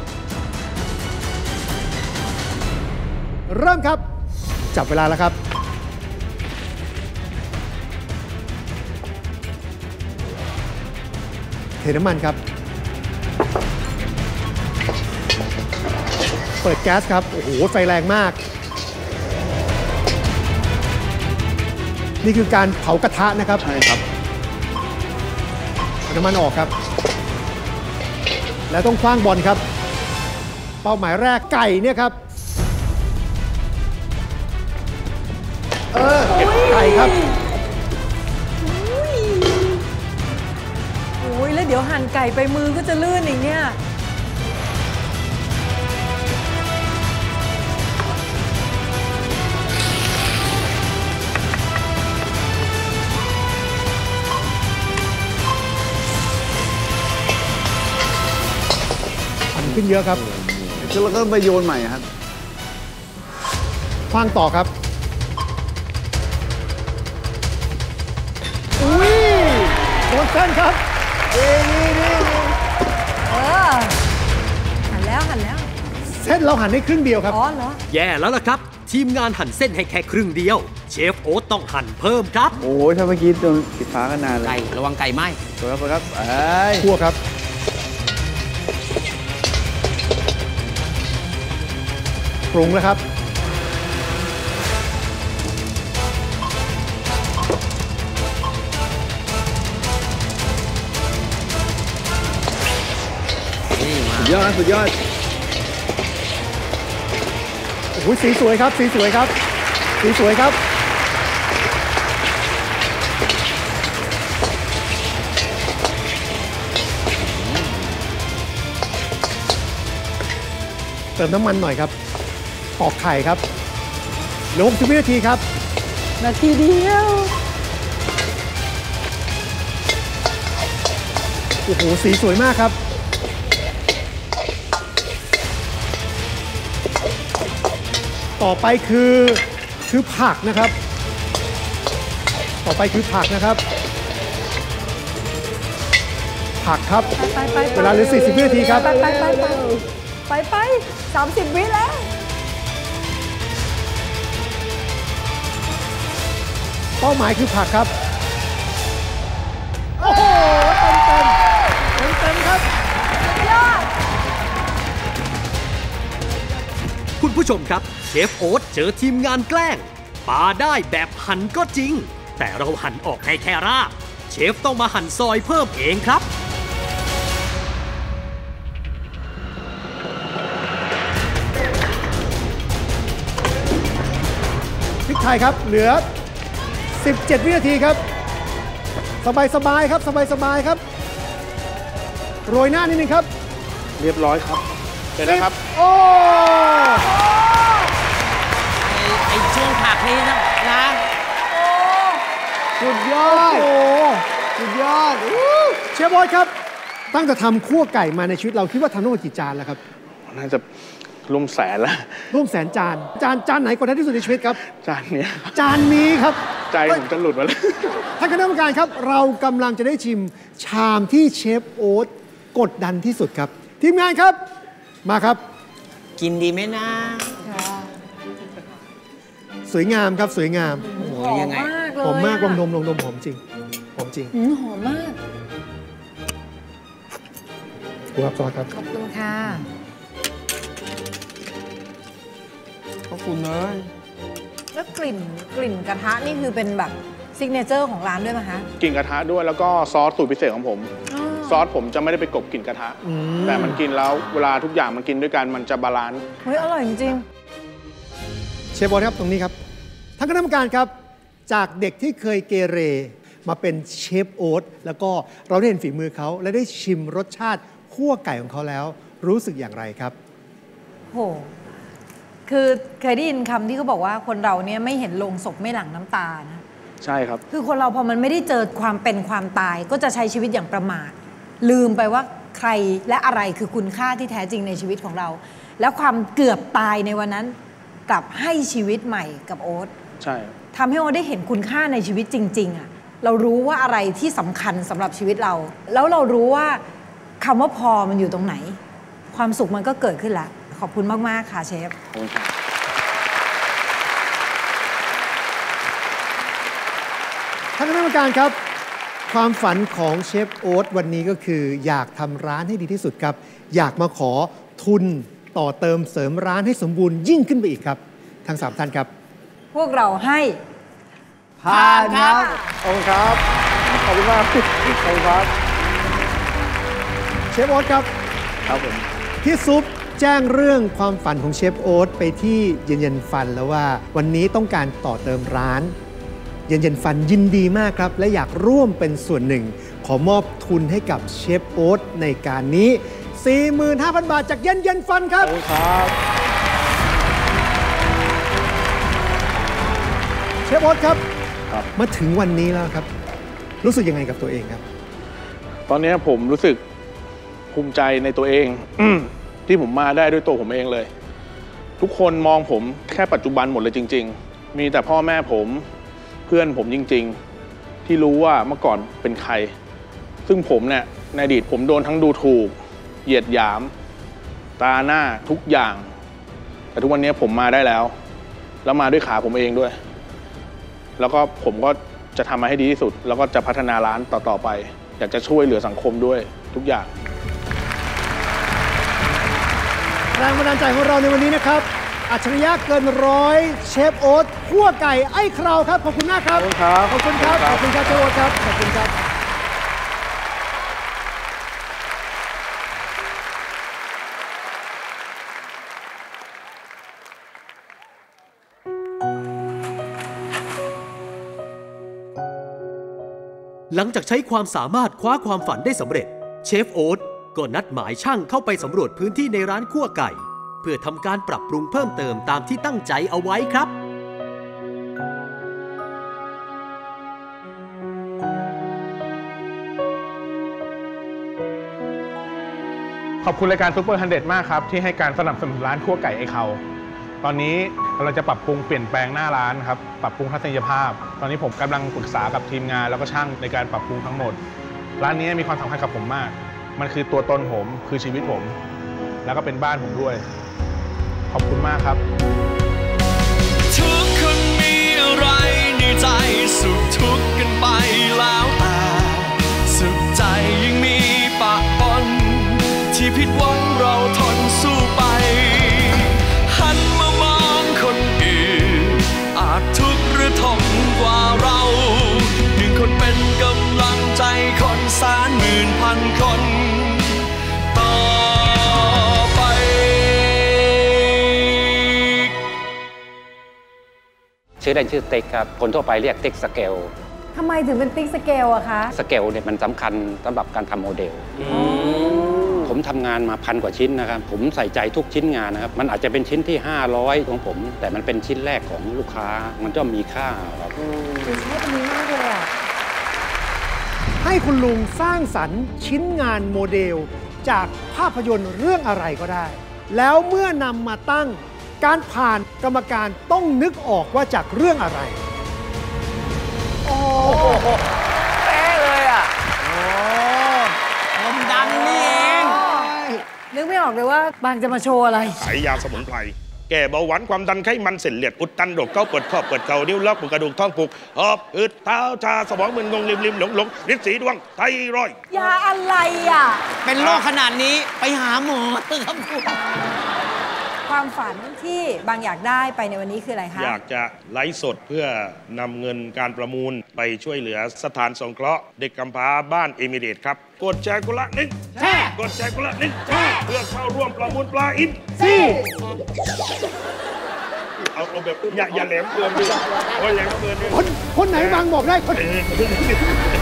เริ่มครับ จับเวลาแล้วครับ พเทน้ำมันครับเปิดแก๊สครับโอ้โหไฟแรงมากนี่คือการเผากระทะนะครับใช่ครับน้ำมันออกครับแล้วต้องคว้างบอลครับเป้าหมายแรกไก่เนี่ยครับไก่ครับโอ้ยแล้วเดี๋ยวหั่นไก่ไปมือก็จะลื่นอีกเนี่ยขึ้นเยอะครับแล้วก็ไปโยนใหม่ครับคว้างต่อครับอุ้ยโดนเส้นครับนี่หันแล้วเส้นเราหั่นได้ครึ่งเดียวครับอ๋อเหรอแย่แล้วล่ะครับทีมงานหั่นเส้นให้แค่ครึ่งเดียวเชฟโอ๊ตต้องหั่นเพิ่มครับโอ้ยถ้าเมื่อกี้โดนปิดฟ้ากันนานเลยไก่ระวังไก่ไหมครับคั่วครับปรุงแล้วครับสุดยอดโอ้โหสีสวยครับสีสวยครับเติมน้ำมันหน่อยครับตอกไข่ครับเหลือ60 วินาทีครับนาทีเดียวโอ้โหสีสวยมากครับต่อไปคือผักนะครับผักครับเวลาเหลือ40 วินาทีครับไป30 วิแล้วเป้าหมายคือผักครับโอ้โหเต็มครับยอดคุณผู้ชมครับเชฟโอ๊ตเจอทีมงานแกล้งปาได้แบบหั่นก็จริงแต่เราหั่นออกให้แค่รากเชฟต้องมาหั่นซอยเพิ่มเองครับพริกไทยครับเหลือ17 วินาทีครับสบายครับโรยหน้านิดนึงครับเรียบร้อยครับเสร็จแล้วครับโอ้ไอช่วงผักนี้นะสุดยอดเชฟบอยครับตั้งแต่ทำคั่วไก่มาในชีวิตเราคิดว่าทำทั้งหมดกี่จานแล้วครับน่าจะร่วมแสนแล้วร่วมแสนจานไหนกดดันที่สุดในชีวิตครับจานนี้ครับใจผมจะหลุดมาแล้วท่านคณะกรรมการครับเรากำลังจะได้ชิมชามที่เชฟโอ๊ตกดดันที่สุดครับทีมงานครับมาครับกินดีไหมนะสวยงามครับสวยงามหอมมากเลยหอมมากลองนมหอมจริงหอมมากครับซอสครับขอบคุณค่ะขอบคุณเลยแล้วกลิ่นกระทะนี่คือเป็นแบบซิกเนเจอร์ของร้านด้วยไหมคะกลิ่นกระทะด้วยแล้วก็ซอสสูตรพิเศษของผมซอสผมจะไม่ได้ไปกลบกลิ่นกระทะแต่มันกินแล้วเวลาทุกอย่างมันกินด้วยกันมันจะบาลานซ์เฮ้ยอร่อยจริงเชฟบอลครับตรงนี้ครับท่านคณะกรรมการครับจากเด็กที่เคยเกเรมาเป็นเชฟโอ๊ตแล้วก็เราได้เห็นฝีมือเขาและได้ชิมรสชาติคั่วไก่ของเขาแล้วรู้สึกอย่างไรครับโหคือเคยได้ยินคำที่เขาบอกว่าคนเราเนี่ยไม่เห็นโลงศพไม่หลั่งน้ำตานะใช่ครับคือคนเราพอมันไม่ได้เจอความเป็นความตายก็จะใช้ชีวิตอย่างประมาทลืมไปว่าใครและอะไรคือคุณค่าที่แท้จริงในชีวิตของเราแล้วความเกือบตายในวันนั้นกลับให้ชีวิตใหม่กับโอ๊ตใช่ทำให้โอ๊ตได้เห็นคุณค่าในชีวิตจริงๆอ่ะเรารู้ว่าอะไรที่สำคัญสำหรับชีวิตเราแล้วเรารู้ว่าคำว่าพอมันอยู่ตรงไหนความสุขมันก็เกิดขึ้นแล้วขอบคุณมากๆค่ะเชฟขอบคุณครับท่านคณะกรรมการครับความฝันของเชฟโอ๊ตวันนี้ก็คืออยากทำร้านให้ดีที่สุดครับอยากมาขอทุนต่อเติมเสริมร้านให้สมบูรณ์ยิ่งขึ้นไปอีกครับทั้ง3ท่านครับพวกเราให้ผ่านครับขอบคุณครับขอบคุณมากขอบคุณครับเชฟโอ๊ตครับครับผมพี่ซุปแจ้งเรื่องความฝันของเชฟโอ๊ตไปที่เย็นฟันแล้วว่าวันนี้ต้องการต่อเติมร้านเย็นฟันยินดีมากครับและอยากร่วมเป็นส่วนหนึ่งขอมอบทุนให้กับเชฟโอ๊ตในการนี้ 45,000 บาทจากเย็นฟันครับเชฟโอ๊ตครับมาถึงวันนี้แล้วครับรู้สึกยังไงกับตัวเองครับตอนนี้ผมรู้สึกภูมิใจในตัวเองที่ผมมาได้ด้วยตัวผมเองเลยทุกคนมองผมแค่ปัจจุบันหมดเลยจริงๆมีแต่พ่อแม่ผมเพื่อนผมจริงๆที่รู้ว่าเมื่อก่อนเป็นใครซึ่งผมเนี่ยในอดีตผมโดนทั้งดูถูกเหยียดหยามตาหน้าทุกอย่างแต่ทุกวันนี้ผมมาได้แล้วมาด้วยขาผมเองด้วยแล้วก็ผมก็จะทำมาให้ดีที่สุดแล้วก็จะพัฒนาร้านต่อไปอยากจะช่วยเหลือสังคมด้วยทุกอย่างแรงบันดาลใจของเราในวันนี้นะครับอัจฉริยะเกินร้อยเชฟโอ๊ตคั่วไก่ไอ้คราวครับขอบคุณมากครับขอบคุณครับขอบคุณครับเชฟโอ๊ตครับขอบคุณครับหลังจากใช้ความสามารถคว้าความฝันได้สำเร็จเชฟโอ๊ตก็นัดหมายช่างเข้าไปสำรวจพื้นที่ในร้านคั่วไก่เพื่อทำการปรับปรุงเพิ่มเติมตามที่ตั้งใจเอาไว้ครับขอบคุณรายการซุปเปอร์100มากครับที่ให้การสนับสนุนร้านคั่วไก่ไอ้เขาตอนนี้เราจะปรับปรุงเปลี่ยนแปลงหน้าร้านครับปรับปรุงทัศนียภาพตอนนี้ผมกำลังปรึกษากับทีมงานแล้วก็ช่างในการปรับปรุงทั้งหมดร้านนี้มีความสำคัญกับผมมากมันคือตัวตนผมคือชีวิตผมแล้วก็เป็นบ้านผมด้วยขอบคุณมากครับทุกคนมีอะไรในใจสุขทุกข์กันไปแล้วแต่สุขใจยังมีปะปนที่ผิดหวังเราทนสู้ไปหันมามองคนอื่นอาจทุกข์หรือทนกว่าเราหนึ่งคนเป็นกำลังใจคนแสนหมื่นพันคนต่อไปชื่อเล่นชื่อติ๊กครับคนทั่วไปเรียกติ๊กสเกลทำไมถึงเป็นติ๊กสเกลอะคะสเกลเนี่ยมันสำคัญสำหรับการทำโมเดลผมทำงานมา1,000 กว่าชิ้นนะครับผมใส่ใจทุกชิ้นงานนะครับมันอาจจะเป็นชิ้นที่500ของผมแต่มันเป็นชิ้นแรกของลูกค้ามันก็มีค่าครับคือใช้ตรงนี้มากเลยอะให้คุณลุงสร้างสรรค์ชิ้นงานโมเดลจากภาพยนตร์เรื่องอะไรก็ได้แล้วเมื่อนำมาตั้งการผ่านกรรมการต้องนึกออกว่าจากเรื่องอะไรโอ้โหเป๊ะเลยอ่ะผมดังนี่เองนึกไม่ออกเลยว่าบางจะมาโชว์อะไรใช้ยาสมุนไพรแก้เบาหวานความดันไขมันเส้นเลือดอุดตันโรคเกาต์ปวดข้อปวดเข่านิ้วล็อกปวดกระดูกท้องผูกหอบอึดเท้าชาสมองมึนงงริมหลงฤทธิ์สีดวงไทรอยด์ยาอะไรอ่ะเป็นโรคขนาดนี้ไปหาหมอครับความฝันที่บางอยากได้ไปในวันนี้คืออะไรคะอยากจะไลฟ์สดเพื่อนำเงินการประมูลไปช่วยเหลือสถานสงเคราะห์เด็กกำพร้าบ้านเอมิเรตครับกดแชร์คนละ1แชร์กดแชร์คนละ1แชร์เพื่อเข้าร่วมประมูลปลาอินเอาแบบอย่าแหลมเกินดิโอ้ยแหลมเกินคนไหนบางบอกได้คน